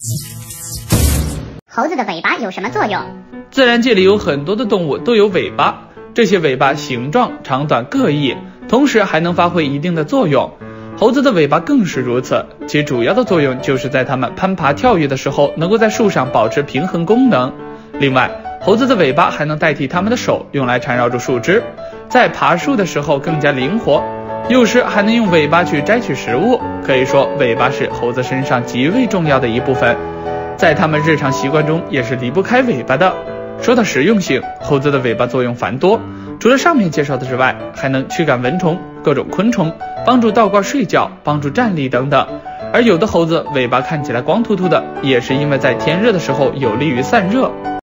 猴子的尾巴有什么作用？ 自然界里有很多的动物都有尾巴，这些尾巴形状长短各异，同时还能发挥一定的作用。猴子的尾巴更是如此，其主要的作用就是在它们攀爬跳跃的时候，能够在树上保持平衡功能。另外，猴子的尾巴还能代替它们的手，用来缠绕住树枝，在爬树的时候更加灵活，有时还能用尾巴去摘取食物。可以说，尾巴是猴子身上极为重要的一部分，在它们日常习惯中也是离不开尾巴的。说到实用性，猴子的尾巴作用繁多，除了上面介绍的之外，还能驱赶蚊虫、各种昆虫，帮助倒挂睡觉，帮助站立等等。而有的猴子尾巴看起来光秃秃的，也是因为在天热的时候有利于散热。